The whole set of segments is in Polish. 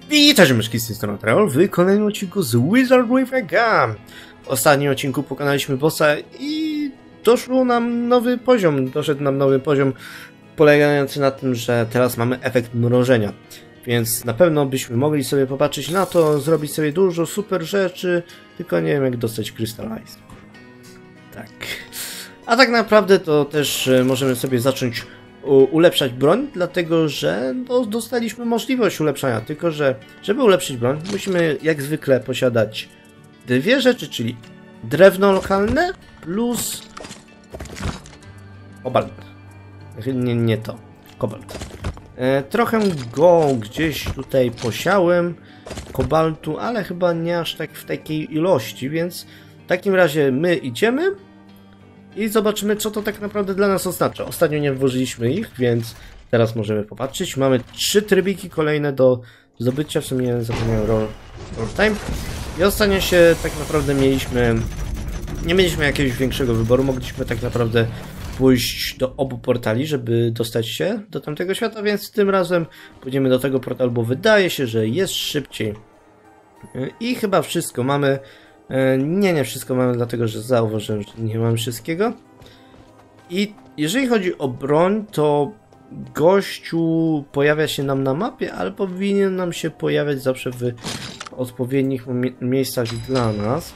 Witajcie myszki, z tej strony Travel w kolejnym odcinku z Wizard with a Gun. W ostatnim odcinku pokonaliśmy bossa i doszedł nam nowy poziom polegający na tym, że teraz mamy efekt mrożenia. Więc na pewno byśmy mogli sobie popatrzeć na to, zrobić sobie dużo super rzeczy, tylko nie wiem jak dostać Crystal Ice. Tak. A tak naprawdę to też możemy sobie zacząć ulepszać broń, dlatego że dostaliśmy możliwość ulepszania, tylko że żeby ulepszyć broń musimy jak zwykle posiadać dwie rzeczy, czyli drewno lokalne plus kobalt. Nie to, kobalt. Trochę go gdzieś tutaj posiałem, kobaltu, ale chyba nie aż tak w takiej ilości, więc w takim razie my idziemy i zobaczymy, co to tak naprawdę dla nas oznacza. Ostatnio nie włożyliśmy ich, więc teraz możemy popatrzeć. Mamy 3 trybiki kolejne do zdobycia. W sumie zapomniałem roll time. I ostatnio się tak naprawdę nie mieliśmy jakiegoś większego wyboru. Mogliśmy tak naprawdę pójść do obu portali, żeby dostać się do tamtego świata, więc tym razem pójdziemy do tego portalu, bo wydaje się, że jest szybciej. I chyba wszystko mamy. Nie wszystko mamy, dlatego że zauważyłem, że nie mam wszystkiego. I jeżeli chodzi o broń, to gościu pojawia się nam na mapie, ale powinien nam się pojawiać zawsze w odpowiednich miejscach dla nas.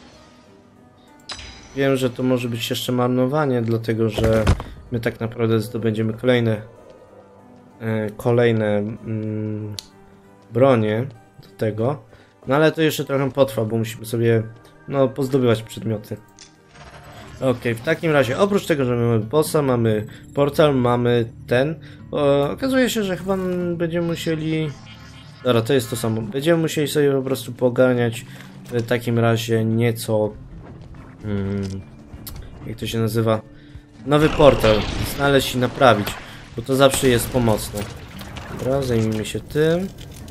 Wiem, że to może być jeszcze marnowanie, dlatego że my tak naprawdę zdobędziemy kolejne bronie do tego. No ale to jeszcze trochę potrwa, bo musimy sobie pozdobywać przedmioty. Okej, w takim razie oprócz tego, że mamy bossa, mamy portal, mamy ten. Okazuje się, że chyba będziemy musieli... Dobra, to jest to samo. Będziemy musieli sobie po prostu poganiać w takim razie nieco... jak to się nazywa? Nowy portal. Znaleźć i naprawić, bo to zawsze jest pomocne. Dobra, zajmijmy się tym.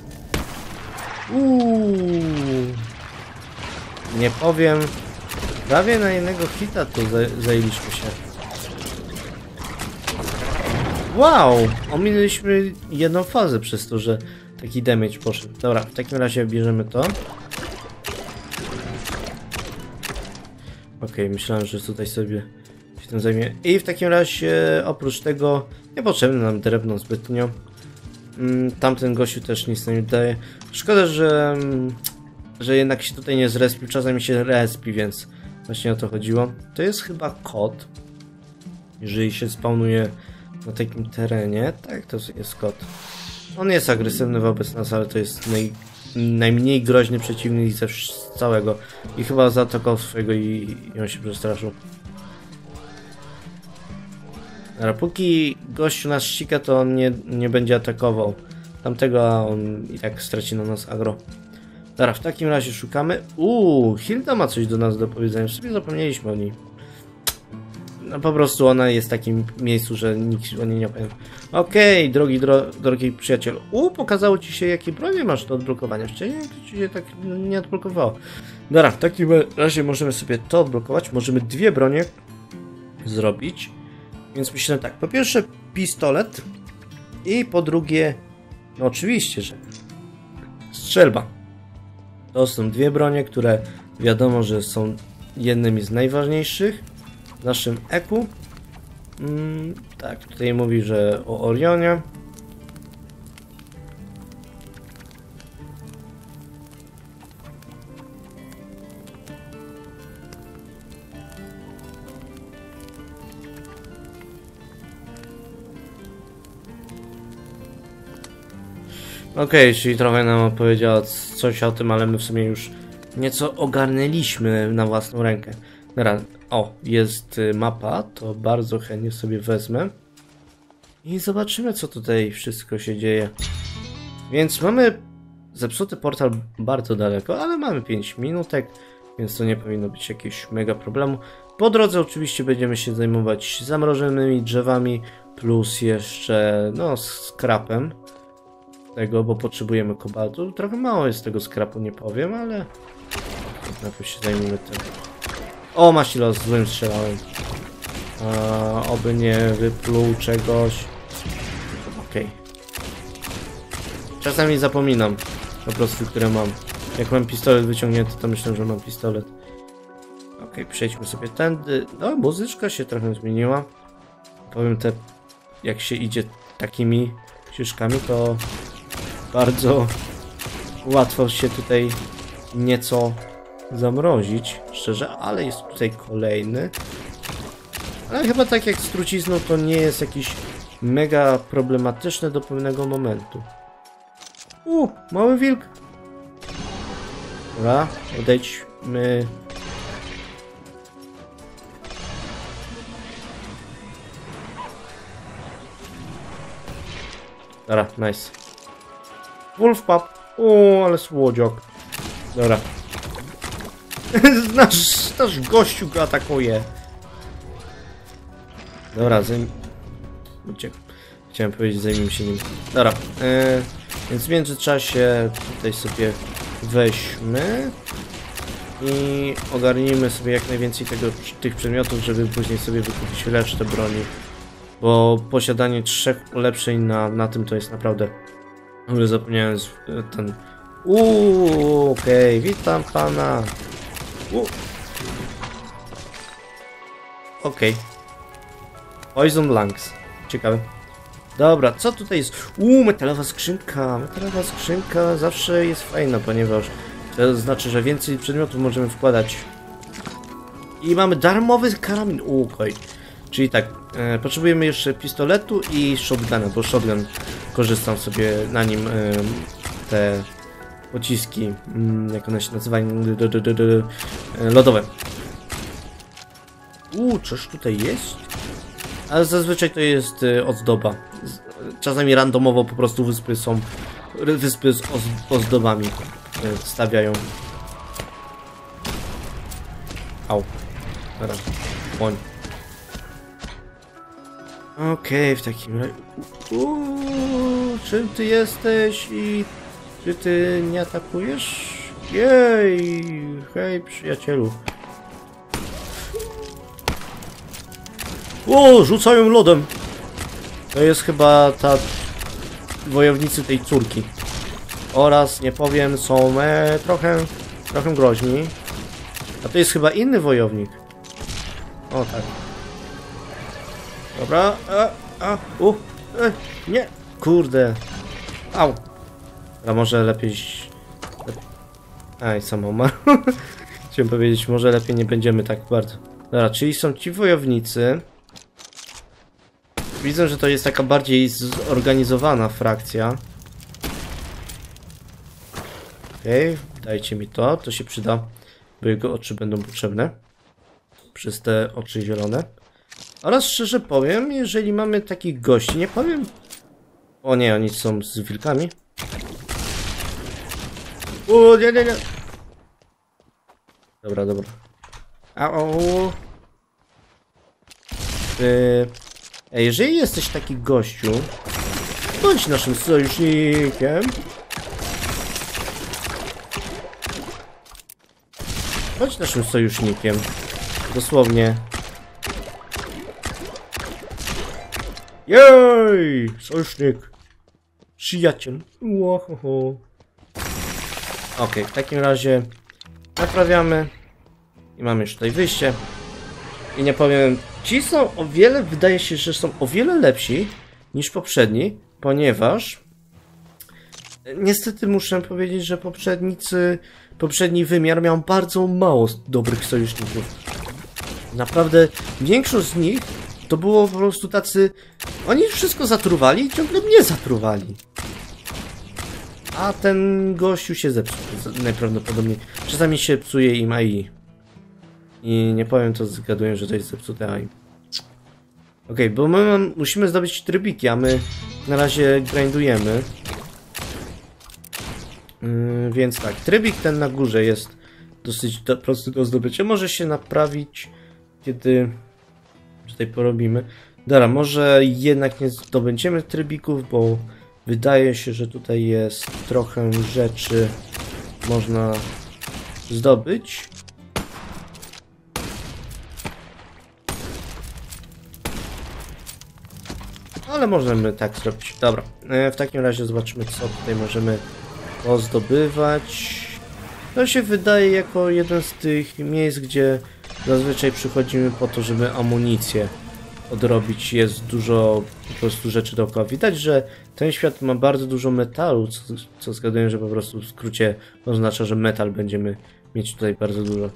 Nie powiem, prawie na jednego hita tu zajęliśmy się. Wow! Ominęliśmy jedną fazę przez to, że taki damage poszedł. Dobra, w takim razie bierzemy to. Okej, myślałem, że tutaj sobie się tym zajmie. I w takim razie oprócz tego niepotrzebne nam drewno zbytnio. Tamten gościu też nic nie daje. Szkoda, że jednak się tutaj nie zrespił. Czasami się respi, więc właśnie o to chodziło. To jest chyba kot. Jeżeli się spawnuje na takim terenie. Tak, to jest kot. On jest agresywny wobec nas, ale to jest najmniej groźny przeciwnik ze całego. I chyba zaatakował swojego i on się przestraszył. Ale póki gościu nas ściga, to on nie będzie atakował tamtego, a on i tak straci na nas agro. Dobra, w takim razie szukamy. Hilda ma coś do nas do powiedzenia. W sumie zapomnieliśmy o niej. No po prostu ona jest w takim miejscu, że nikt o niej nie opowiem. Okej, drogi przyjaciel. Pokazało ci się, jakie bronie masz do odblokowania. Wcześniej to ci się tak nie odblokowało. Dobra, w takim razie możemy sobie to odblokować. Możemy 2 bronie zrobić. Więc myślę tak, po pierwsze pistolet i po drugie, no oczywiście, że strzelba. To są 2 bronie, które wiadomo, że są jednymi z najważniejszych w naszym eku. Tak, tutaj mówi, że o Orionie. Okej, czyli trochę nam opowiedziała coś o tym, ale my w sumie już nieco ogarnęliśmy na własną rękę. Dobra, jest mapa, to bardzo chętnie sobie wezmę. I zobaczymy, co tutaj wszystko się dzieje. Więc mamy zepsuty portal bardzo daleko, ale mamy 5 minutek, więc to nie powinno być jakiegoś mega problemu. Po drodze oczywiście będziemy się zajmować zamrożonymi drzewami, plus jeszcze, skrapem. Bo potrzebujemy kobaltu. Trochę mało jest tego skrapu, nie powiem, ale najpierw się zajmijmy tym. Masz los, złym strzelałem. Oby nie wypluł czegoś. Okej. Czasami zapominam, po prostu, które mam. Jak mam pistolet wyciągnięty, to myślę, że mam pistolet. Okej, przejdźmy sobie tędy. No, muzyczka się trochę zmieniła. Powiem te, jak się idzie takimi ścieżkami, to bardzo łatwo się tutaj nieco zamrozić, szczerze, ale jest tutaj kolejny. Ale chyba tak jak z trucizną, to nie jest jakiś mega problematyczne do pewnego momentu. Mały wilk. Dobra, odejdźmy. Dobra, nice. Wolfpup. Ale słodziak. Dobra. nasz gościu go atakuje. Dobra, chciałem powiedzieć, zajmijmy się nim. Dobra, więc w międzyczasie tutaj sobie weźmy i ogarnijmy sobie jak najwięcej tych przedmiotów, żeby później sobie wykupić resztę broni. Bo posiadanie 3 ulepszeń na tym to jest naprawdę... Ale zapomniałem ten... Okej, witam pana. Okej. Poison Lungs. Ciekawe. Dobra, co tutaj jest? Metalowa skrzynka. Metalowa skrzynka zawsze jest fajna, ponieważ to znaczy, że więcej przedmiotów możemy wkładać. I mamy darmowy karabin. Okej. Czyli tak, potrzebujemy jeszcze pistoletu i shotguna, bo shotgun korzystam sobie na nim te pociski, jak one się nazywają, lodowe. Coś tutaj jest? Ale zazwyczaj to jest ozdoba. Czasami randomowo po prostu wyspy z ozdobami stawiają. Au. Teraz. Błoń. Okej, w takim razie... czym ty jesteś i... Czy ty nie atakujesz? Jej! Hej, przyjacielu. Rzucają lodem! To jest chyba wojownicy tej córki. Oraz, nie powiem, są trochę groźni. A to jest chyba inny wojownik. O tak. Dobra, nie, kurde. Au. A może lepiej... Aj, sam umarł. Chciałem powiedzieć, może lepiej nie będziemy tak bardzo. Dobra, czyli są ci wojownicy. Widzę, że to jest taka bardziej zorganizowana frakcja. Okej, dajcie mi to się przyda, bo jego oczy będą potrzebne. Przez te oczy zielone. Oraz szczerze powiem, jeżeli mamy takich gości, nie powiem... O nie, oni są z wilkami. Nie. Dobra. Au. Jeżeli jesteś taki gościu, bądź naszym sojusznikiem. Bądź naszym sojusznikiem. Dosłownie. Jej! Sojusznik! Przyjaciel! Okej, w takim razie naprawiamy. I mamy już tutaj wyjście. I nie powiem, ci są wydaje się, że są o wiele lepsi niż poprzedni, ponieważ niestety muszę powiedzieć, że poprzedni wymiar miał bardzo mało dobrych sojuszników. Naprawdę większość z nich to było po prostu tacy... Oni wszystko zatruwali i ciągle mnie zatruwali. A ten gościu się zepsuł najprawdopodobniej. Czasami się psuje im AI. I nie powiem, to zgaduję, że to jest zepsute AI. Okej, bo my musimy zdobyć trybiki, a my na razie grindujemy. Więc tak, trybik ten na górze jest dosyć prosty do zdobycia. Może się naprawić, kiedy tutaj porobimy. Dobra, może jednak nie zdobędziemy trybików, bo wydaje się, że tutaj jest trochę rzeczy można zdobyć. Ale możemy tak zrobić. Dobra, w takim razie zobaczmy, co tutaj możemy to zdobywać. To się wydaje jako jeden z tych miejsc, gdzie zazwyczaj przychodzimy po to, żeby amunicję odrobić. Jest dużo po prostu rzeczy dookoła. Widać, że ten świat ma bardzo dużo metalu, co zgaduję, że po prostu w skrócie oznacza, że metal będziemy mieć tutaj bardzo dużo.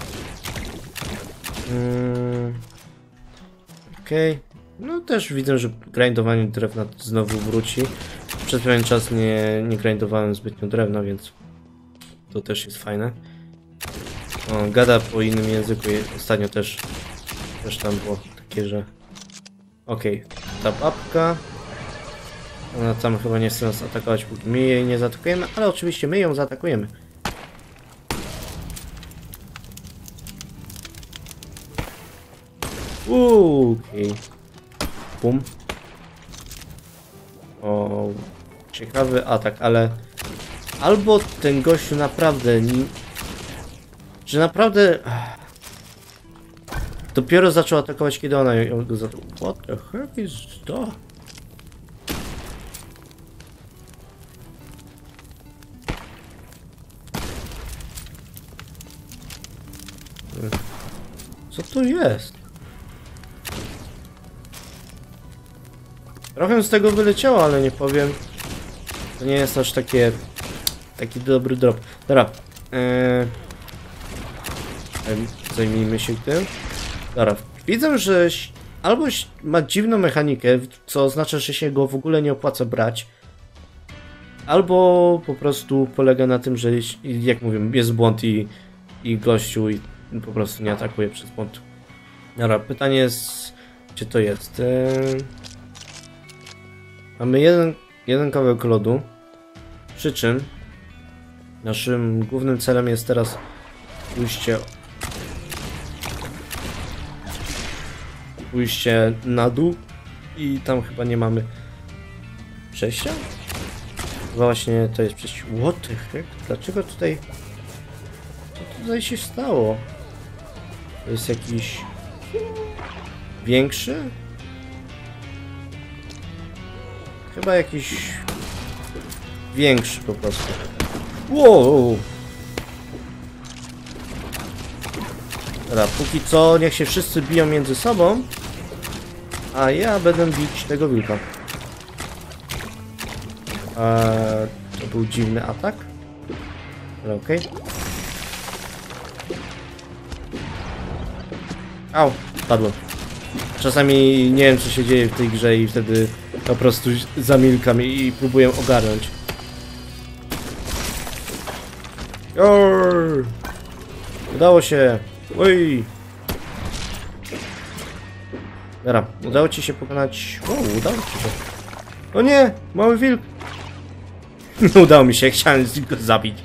Okej. No też widzę, że grindowanie drewna znowu wróci. Przez pewien czas nie grindowałem zbytnio drewna, więc to też jest fajne. O, gada po innym języku. Ostatnio też tam było takie, że... Okej, ta babka. Ona tam chyba nie chce nas atakować, póki my jej nie zaatakujemy, ale oczywiście my ją zaatakujemy. Okej. Pum. O, ciekawy atak, ale... Albo ten gościu naprawdę... Że naprawdę... Dopiero zaczął atakować, kiedy ona ją go zaatakował. What the heck is that? Co to jest? Trochę z tego wyleciało, ale nie powiem. To nie jest aż taki dobry drop. Dobra. Zajmijmy się tym. Dobra. Widzę, że albo ma dziwną mechanikę, co oznacza, że się go w ogóle nie opłaca brać. Albo po prostu polega na tym, że jak mówię, jest błąd i gościu i po prostu nie atakuje przez błąd. Dobra, pytanie jest, gdzie to jest? Mamy jeden kawałek lodu, przy czym naszym głównym celem jest teraz pójście na dół i tam chyba nie mamy przejścia? Właśnie to jest przejście. What the heck? Dlaczego tutaj... Co tutaj się stało? To jest jakiś... większy? Chyba jakiś... większy po prostu. Wow! Dobra, póki co niech się wszyscy biją między sobą, a ja będę bić tego wilka. To był dziwny atak. Ale okej. Au, padłem. Czasami nie wiem, co się dzieje w tej grze i wtedy po prostu zamilkam i próbuję ogarnąć. Udało się. Oj. Dobra, udało ci się pokonać... udało ci się. O nie, mały wilk. Udało mi się, chciałem go zabić.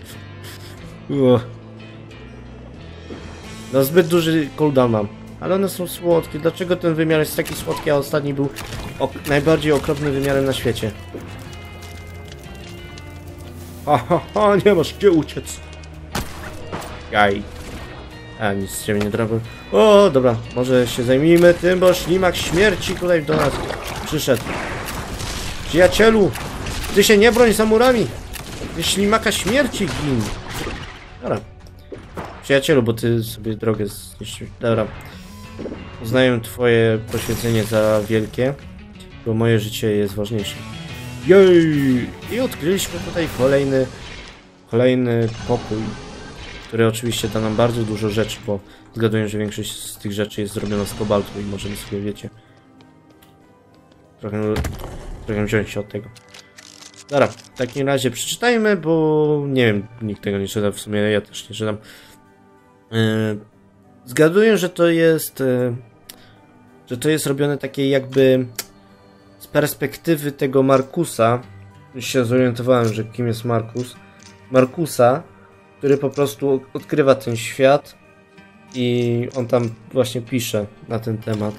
No zbyt duży cooldown mam. Ale one są słodkie. Dlaczego ten wymiar jest taki słodki, a ostatni był najbardziej okropnym wymiarem na świecie? Ha, nie masz gdzie uciec. Jaj. A, nic z ciebie nie drobę. O, dobra, może się zajmijmy tym, bo ślimak śmierci tutaj do nas przyszedł. Przyjacielu, ty się nie broń za murami. Ty ślimaka śmierci gin. Dobra. Przyjacielu, bo ty sobie drogę zniszczyłeś. Dobra. Uznaję twoje poświęcenie za wielkie, bo moje życie jest ważniejsze. Jej! I odkryliśmy tutaj kolejny pokój, który oczywiście da nam bardzo dużo rzeczy, bo zgaduję, że większość z tych rzeczy jest zrobiona z kobaltu i możemy sobie, wiecie, trochę wziąć się od tego. Dobra, w takim razie przeczytajmy, bo nie wiem, nikt tego nie czyta, w sumie ja też nie czytam. Zgaduję, że to jest robione takie jakby z perspektywy tego Markusa. Już się zorientowałem, że kim jest Markus. Markusa, który po prostu odkrywa ten świat i on tam właśnie pisze na ten temat.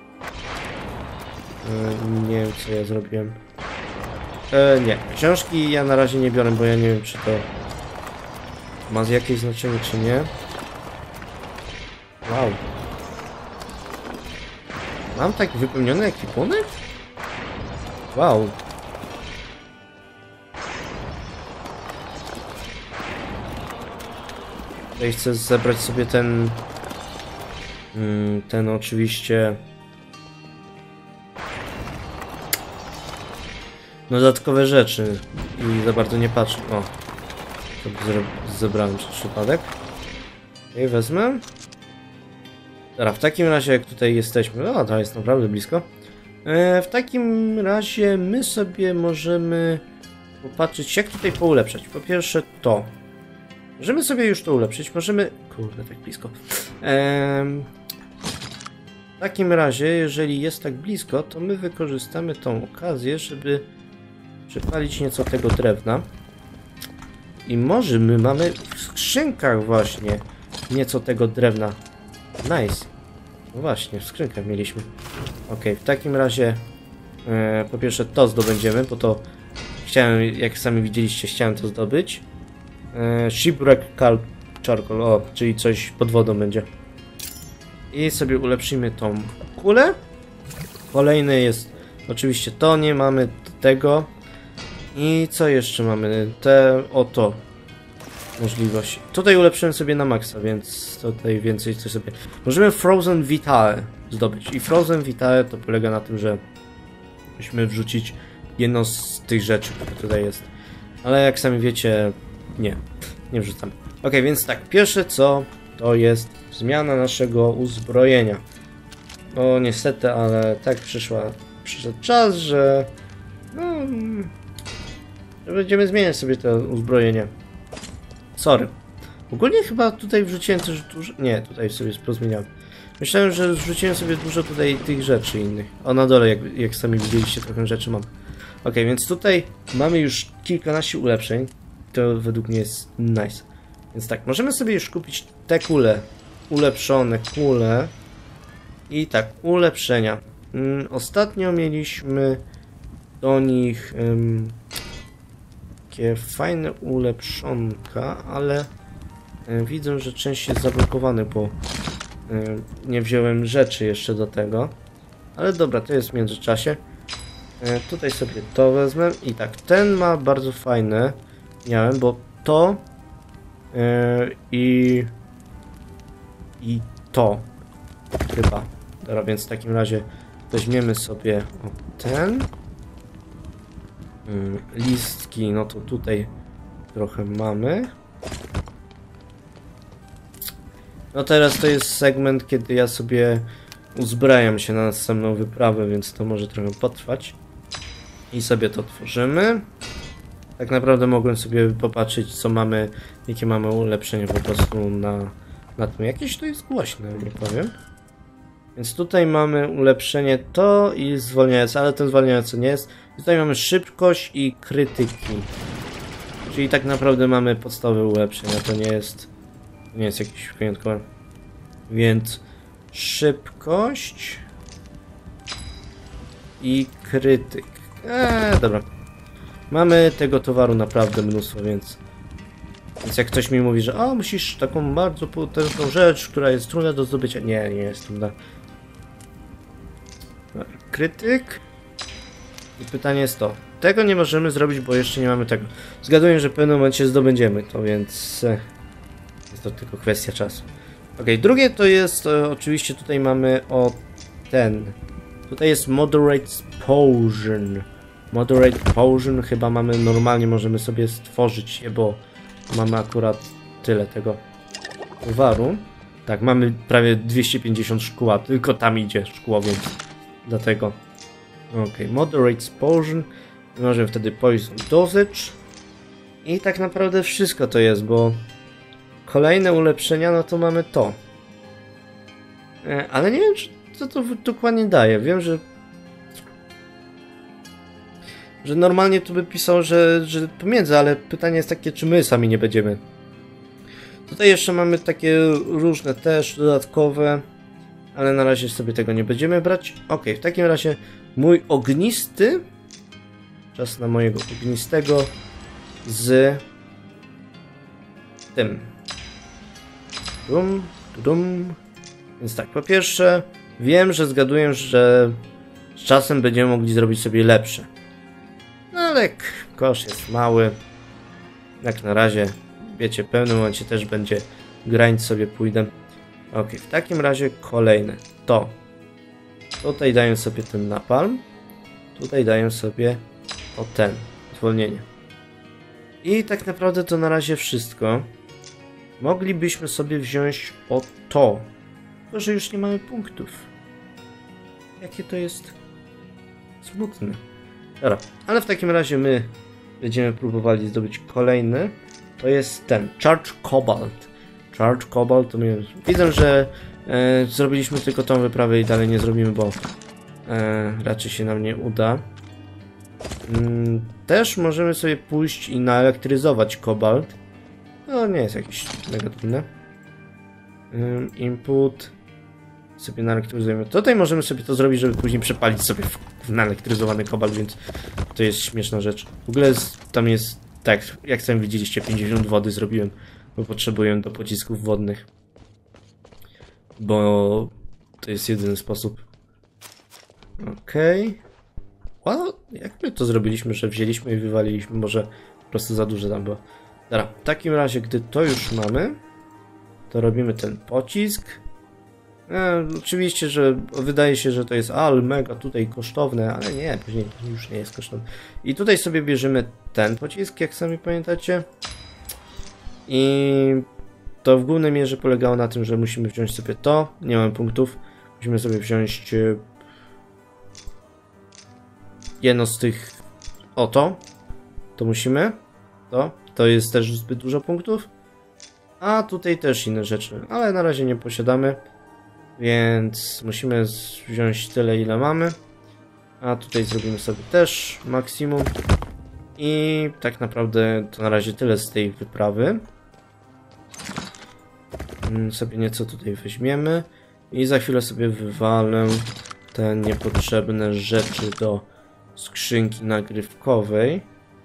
Nie wiem, co ja zrobiłem. Nie, książki ja na razie nie biorę, bo ja nie wiem, czy to ma jakieś znaczenie, czy nie. Wow. Mam tak wypełniony ekwipunek? Wow. Tutaj chcę zebrać sobie ten oczywiście dodatkowe rzeczy i za bardzo nie patrzę. O, to zebrałem przez przypadek. I wezmę. Dobra, w takim razie jak tutaj jesteśmy, o, to jest naprawdę blisko. W takim razie my sobie możemy popatrzeć, jak tutaj poulepszać. Po pierwsze to. Możemy sobie już to ulepszyć, możemy... Kurde, tak blisko. W takim razie, jeżeli jest tak blisko, to my wykorzystamy tą okazję, żeby przypalić nieco tego drewna. I może my mamy w skrzynkach właśnie nieco tego drewna. Nice. No właśnie, w skrzynkach mieliśmy. Ok, w takim razie po pierwsze to zdobędziemy, bo to chciałem, jak sami widzieliście, chciałem to zdobyć. Shipwreck Charcoal, o, czyli coś pod wodą będzie. I sobie ulepszymy tą kulę. Kolejny jest oczywiście to, nie mamy tego. I co jeszcze mamy? Te oto możliwości. Tutaj ulepszyłem sobie na maksa, więc tutaj więcej coś sobie... Możemy Frozen Vitale zdobyć. I Frozen Vitale to polega na tym, że musimy wrzucić jedną z tych rzeczy, które tutaj jest. Ale jak sami wiecie, nie wrzucam. Ok, więc tak, pierwsze co to jest zmiana naszego uzbrojenia. No niestety, ale tak przyszedł czas, że że będziemy zmieniać sobie to uzbrojenie. Sorry. Ogólnie chyba tutaj wrzuciłem też dużo... Nie, tutaj sobie pozmieniałem. Myślałem, że wrzuciłem sobie dużo tutaj tych rzeczy innych. O, na dole, jak sami widzieliście, trochę rzeczy mam. Ok, więc tutaj mamy już kilkanaście ulepszeń. To według mnie jest nice. Więc tak, możemy sobie już kupić te kule. Ulepszone kule. I tak, ulepszenia. Ostatnio mieliśmy do nich takie fajne ulepszonka, ale widzę, że część jest zablokowana, bo nie wziąłem rzeczy jeszcze do tego. Ale dobra, to jest w międzyczasie. Tutaj sobie to wezmę. I tak, ten ma bardzo fajne. Miałem, bo to i to chyba. Dobra, więc w takim razie weźmiemy sobie ten. Listki, no to tutaj trochę mamy. No teraz to jest segment, kiedy ja sobie uzbrajam się na następną wyprawę, więc to może trochę potrwać. I sobie to tworzymy. Tak naprawdę mogłem sobie popatrzeć, co mamy, jakie mamy ulepszenia po prostu na tym. Jakieś to jest głośne, nie powiem. Więc tutaj mamy ulepszenie to i zwalniające, ale ten zwalniający nie jest. Tutaj mamy szybkość i krytyki. Czyli tak naprawdę mamy podstawowe ulepszenia, to nie jest jakiś wyjątkowy. Więc szybkość i krytyk. Dobra. Mamy tego towaru naprawdę mnóstwo, więc jak ktoś mi mówi, że musisz taką bardzo potężną rzecz, która jest trudna do zdobycia. Nie jest trudna. Krytyk. I pytanie jest to. Tego nie możemy zrobić, bo jeszcze nie mamy tego. Zgaduję, że w pewnym momencie zdobędziemy to, więc jest to tylko kwestia czasu. Ok, drugie to jest oczywiście tutaj mamy ten. Tutaj jest Moderate Potion. Moderate Potion chyba mamy normalnie, możemy sobie stworzyć je, bo mamy akurat tyle tego towaru. Tak, mamy prawie 250 szkła, tylko tam idzie szkło, więc dlatego. Ok, Moderate Potion. Możemy wtedy Poison Dosage. I tak naprawdę wszystko to jest, bo kolejne ulepszenia, no to mamy to. Ale nie wiem, co to dokładnie daje. Wiem, że normalnie tu by pisał, że pomiędzy, ale pytanie jest takie, czy my sami nie będziemy. Tutaj jeszcze mamy takie różne też dodatkowe, ale na razie sobie tego nie będziemy brać. Ok, w takim razie mój ognisty. Czas na mojego ognistego z tym. Więc tak, po pierwsze wiem, że zgaduję, że z czasem będziemy mogli zrobić sobie lepsze. No ale kosz jest mały. Jak na razie, wiecie, w pewnym momencie też będzie grind sobie pójdę. Ok, w takim razie kolejne. To. Tutaj daję sobie ten napalm. Tutaj daję sobie o ten. Zwolnienie. I tak naprawdę to na razie wszystko. Moglibyśmy sobie wziąć o to. Tylko że już nie mamy punktów. Jakie to jest smutne. Dobra, ale w takim razie my będziemy próbowali zdobyć kolejny. To jest ten, Charge Cobalt. Charge Cobalt to my... Widzę, że zrobiliśmy tylko tą wyprawę i dalej nie zrobimy, bo raczej się nam nie uda. Też możemy sobie pójść i naelektryzować kobalt. No nie jest jakieś mega trudne. Input. Sobie naelektryzujemy. Tutaj możemy sobie to zrobić, żeby później przepalić sobie w naelektryzowany kobalt, więc to jest śmieszna rzecz. W ogóle tam jest, tak, jak sami widzieliście, 50 wody zrobiłem, bo potrzebuję do pocisków wodnych. Bo to jest jedyny sposób. Okej. Well, jak my to zrobiliśmy, że wzięliśmy i wywaliliśmy? Może po prostu za duże tam było. Dobra, w takim razie, gdy to już mamy, to robimy ten pocisk. Oczywiście, że wydaje się, że to jest mega tutaj kosztowne, ale nie, później już nie jest kosztowne. I tutaj sobie bierzemy ten pocisk, jak sami pamiętacie. I to w głównej mierze polegało na tym, że musimy wziąć sobie to. Nie mam punktów. Musimy sobie wziąć jedno z tych... Oto. To musimy. To jest też zbyt dużo punktów. A tutaj też inne rzeczy, ale na razie nie posiadamy. Więc musimy wziąć tyle, ile mamy. A tutaj zrobimy sobie też maksimum. I tak naprawdę to na razie tyle z tej wyprawy. Sobie nieco tutaj weźmiemy. I za chwilę sobie wywalę te niepotrzebne rzeczy do skrzynki nagrywkowej.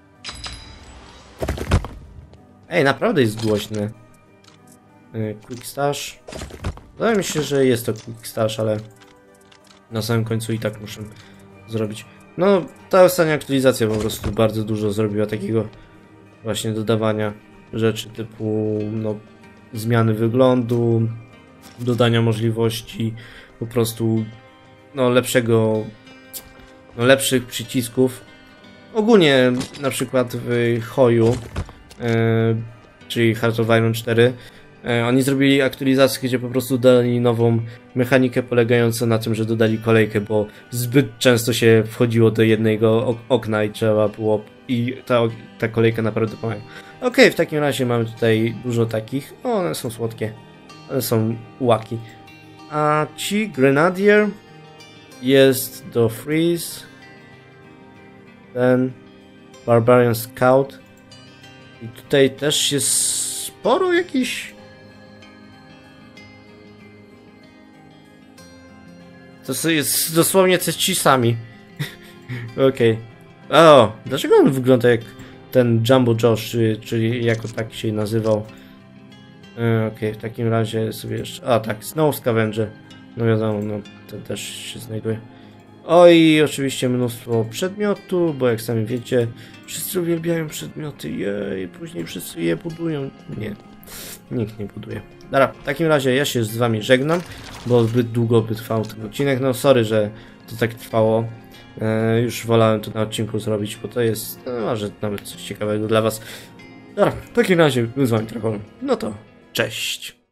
Ej, naprawdę jest głośne. Quick Stash. Wydaje mi się, że jest to Quick Stash, ale na samym końcu i tak muszę zrobić. No, ta ostatnia aktualizacja po prostu bardzo dużo zrobiła takiego właśnie dodawania rzeczy typu no, zmiany wyglądu, dodania możliwości po prostu no, lepszych przycisków. Ogólnie na przykład w Hoju, czyli Heart of Iron 4, oni zrobili aktualizację, gdzie po prostu dodali nową mechanikę polegającą na tym, że dodali kolejkę, bo zbyt często się wchodziło do jednego okna i trzeba było... I ta kolejka naprawdę pomaga. Okej, w takim razie mamy tutaj dużo takich. O, one są słodkie. One są łaki. A ci Grenadier jest do Freeze. Ten Barbarian Scout. I tutaj też jest sporo jakichś... To jest dosłownie ci sami. Okej. O, dlaczego on wygląda jak ten Jumbo Josh, czyli jako tak się nazywał? Okej, w takim razie sobie jeszcze... A tak, Snow Scavenger. No wiadomo, no to też się znajduje. O i oczywiście mnóstwo przedmiotów, bo jak sami wiecie, wszyscy uwielbiają przedmioty, jej, później wszyscy je budują. Nie, nikt nie buduje. Dobra, w takim razie ja się z wami żegnam, bo zbyt długo by trwał ten odcinek. No sorry, że to tak trwało. Już wolałem to na odcinku zrobić, bo to jest może nawet coś ciekawego dla was. Dobra, w takim razie był z wami Trakol. No to cześć.